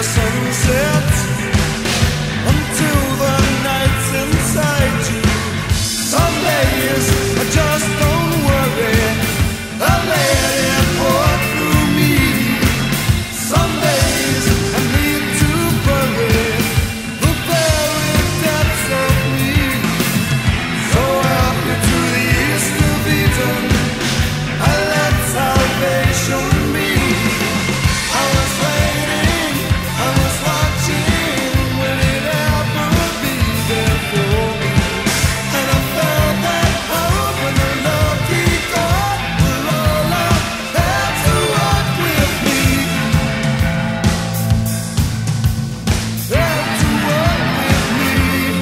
sunset until the night's inside you. Some days I just don't worry, I let it pour through me. Some days I need to bury the very depths of me. So help me to the east of Eden, I let salvation be. I was waiting, I was watching, will it ever be there for me? And I found that hope when the lucky God will all out there to walk with me. There to walk with me.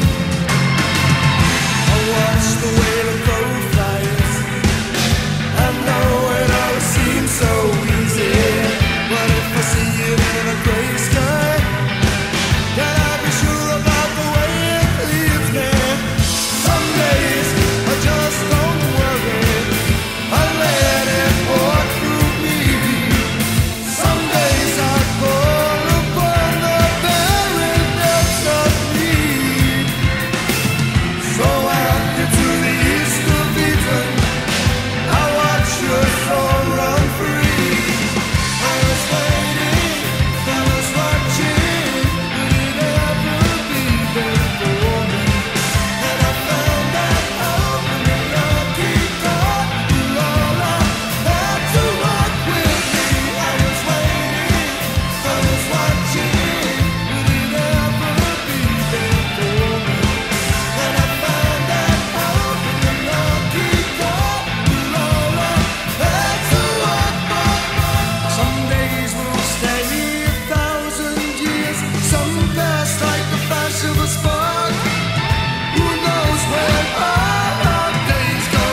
I watch the way the crow flies. I know it always seems so easy, but if I see it in a grey sky, can I be sure about the way it leads me? Some days I just don't worry, I let it pour through me. Some days I call upon the very depths of me. So I help you to the east of Eden, I watch your soul run free. I was waiting, I was watching, will it ever be there for me? And I found that hope in the lucky God will all out there to walk with me. I was waiting, I was watching, will it ever be there for me? And I found that hope in the lucky God will all out there to walk with me. Some days will stay 1,000 years, some pass like the flash of a spark. Who knows where our days go?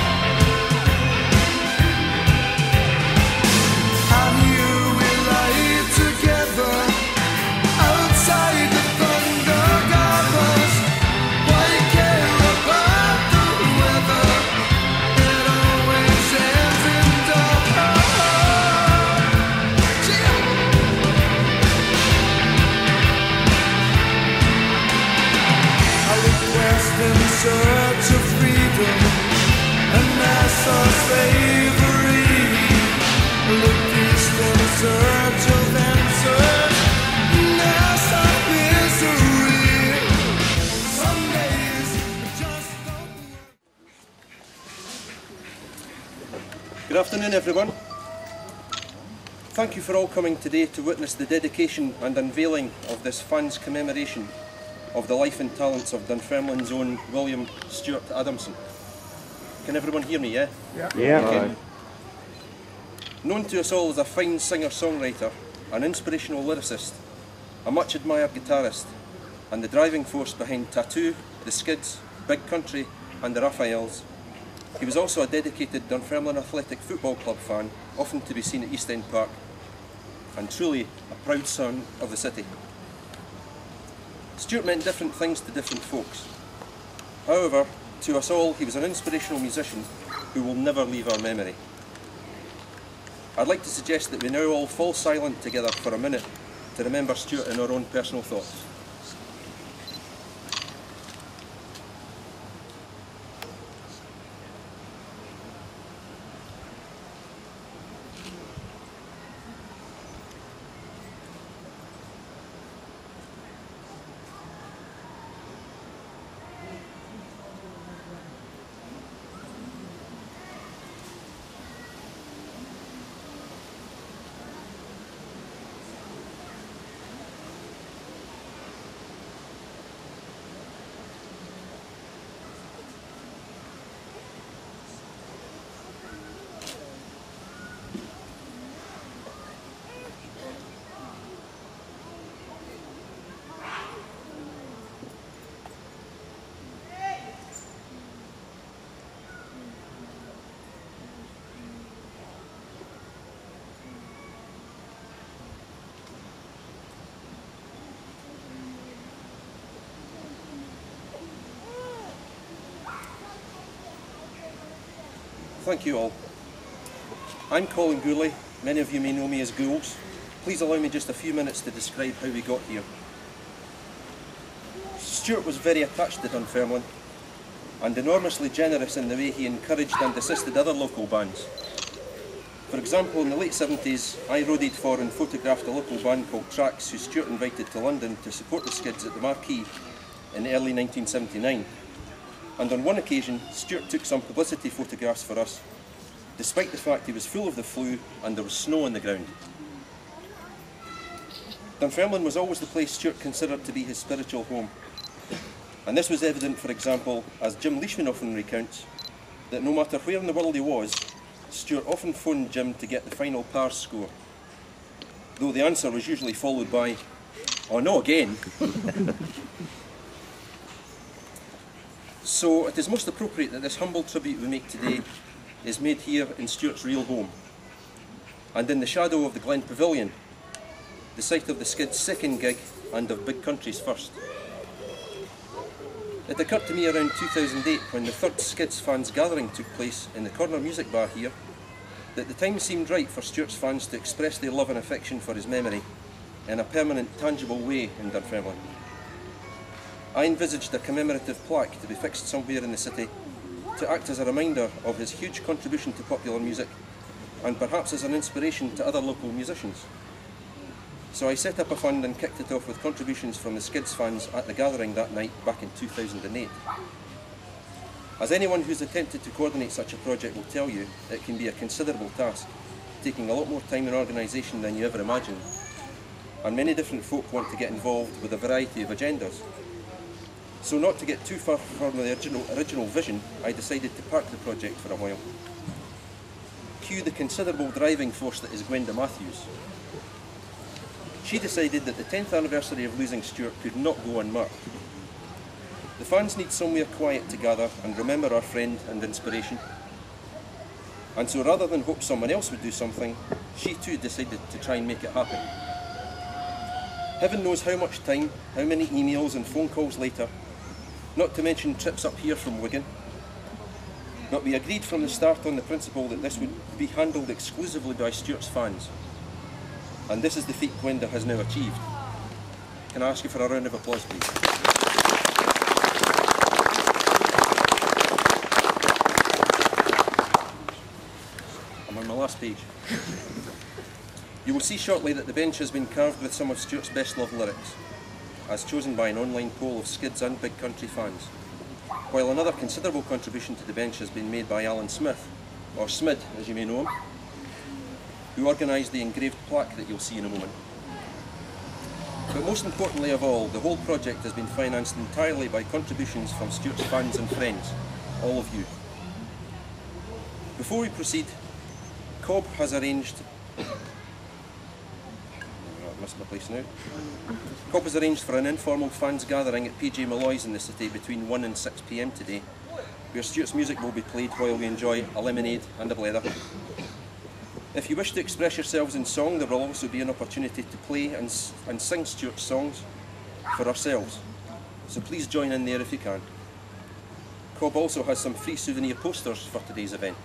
And you will lie together outside the thunder gathers. Why care about the weather? It always ends in dark. I look west in search of freedom, and that's our slavery. I look east in search of answers, and that's our misery. Some days I just don't work. Good afternoon, everyone. Thank you for all coming today to witness the dedication and unveiling of this fans' commemoration of the life and talents of Dunfermline's own William Stuart Adamson. Can everyone hear me, yeah? Yeah. Okay. Known to us all as a fine singer-songwriter, an inspirational lyricist, a much admired guitarist, and the driving force behind Tattoo, the Skids, Big Country and the Raphaels, he was also a dedicated Dunfermline Athletic Football Club fan, often to be seen at East End Park, and truly a proud son of the city. Stuart meant different things to different folks. However, to us all, he was an inspirational musician who will never leave our memory. I'd like to suggest that we now all fall silent together for a minute to remember Stuart in our own personal thoughts. Thank you all. I'm Colin Gooley, many of you may know me as Ghouls. Please allow me just a few minutes to describe how we got here. Stuart was very attached to Dunfermline and enormously generous in the way he encouraged and assisted other local bands. For example, in the late 70s, I roadied for and photographed a local band called Tracks, who Stuart invited to London to support the Skids at the Marquee in early 1979. And on one occasion, Stuart took some publicity photographs for us, despite the fact he was full of the flu and there was snow on the ground. Dunfermline was always the place Stuart considered to be his spiritual home. And this was evident, for example, as Jim Leishman often recounts, that no matter where in the world he was, Stuart often phoned Jim to get the final pars score, though the answer was usually followed by, "Oh no, again." So it is most appropriate that this humble tribute we make today is made here in Stuart's real home, and in the shadow of the Glen Pavilion, the site of the Skids' second gig and of Big Country's first. It occurred to me around 2008, when the third Skids fans gathering took place in the corner music bar here, that the time seemed right for Stuart's fans to express their love and affection for his memory in a permanent, tangible way in Dunfermline. I envisaged a commemorative plaque to be fixed somewhere in the city to act as a reminder of his huge contribution to popular music and perhaps as an inspiration to other local musicians. So I set up a fund and kicked it off with contributions from the Skids fans at the gathering that night back in 2008. As anyone who's attempted to coordinate such a project will tell you, it can be a considerable task, taking a lot more time and organisation than you ever imagined. And many different folk want to get involved with a variety of agendas. So not to get too far from the original vision, I decided to park the project for a while. Cue the considerable driving force that is Gwenda Matthews. She decided that the 10th anniversary of losing Stuart could not go unmarked. The fans need somewhere quiet to gather and remember our friend and inspiration. And so rather than hope someone else would do something, she too decided to try and make it happen. Heaven knows how much time, how many emails and phone calls later, not to mention trips up here from Wigan. But we agreed from the start on the principle that this would be handled exclusively by Stuart's fans. And this is the feat Gwenda has now achieved. Can I ask you for a round of applause, please? I'm on my last page. You will see shortly that the bench has been carved with some of Stuart's best loved lyrics, as chosen by an online poll of Skids and Big Country fans, while another considerable contribution to the bench has been made by Alan Smith, or Smid as you may know him, who organised the engraved plaque that you'll see in a moment. But most importantly of all, the whole project has been financed entirely by contributions from Stuart's fans and friends, all of you. Before we proceed, Cobb has arranged... I've missed my place now. Cobb has arranged for an informal fans gathering at PJ Malloy's in the city between 1 and 6 PM today, where Stuart's music will be played while we enjoy a lemonade and a blether. If you wish to express yourselves in song, there will also be an opportunity to play and sing Stuart's songs for ourselves. So please join in there if you can. Cobb also has some free souvenir posters for today's event.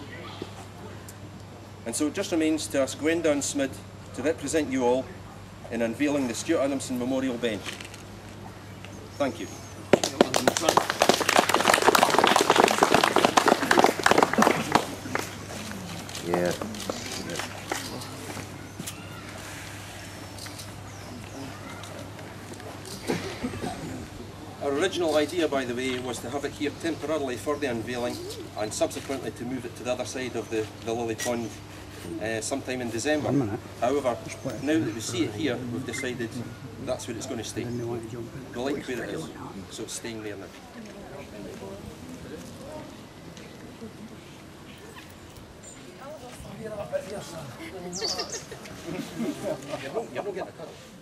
And so it just remains to ask Gwenda and Smid to represent you all in unveiling the Stuart Adamson Memorial Bench. Thank you. Yeah. Our original idea, by the way, was to have it here temporarily for the unveiling and subsequently to move it to the other side of the Lily Pond sometime in December. However, now that we see it here, we've decided that's where it's going to stay. We like where it is, so it's staying there now. You're not getting a cut.